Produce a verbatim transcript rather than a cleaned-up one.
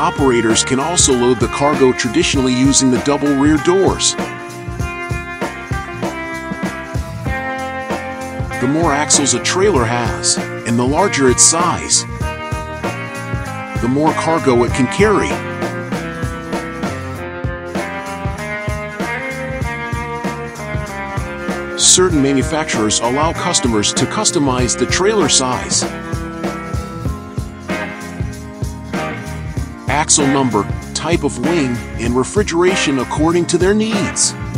Operators can also load the cargo traditionally using the double rear doors. The more axles a trailer has, and the larger its size, the more cargo it can carry. Certain manufacturers allow customers to customize the trailer size, axle number, type of wing, and refrigeration according to their needs.